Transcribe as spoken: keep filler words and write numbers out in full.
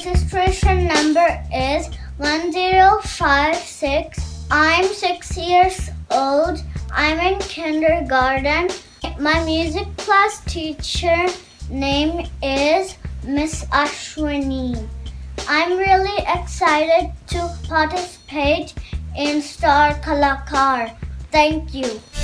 registration number is one zero five six. I'm six years old. I'm in kindergarten. My music class teacher name is Miss Ashwini. I'm really excited to participate in Star Kalakaar. Thank you.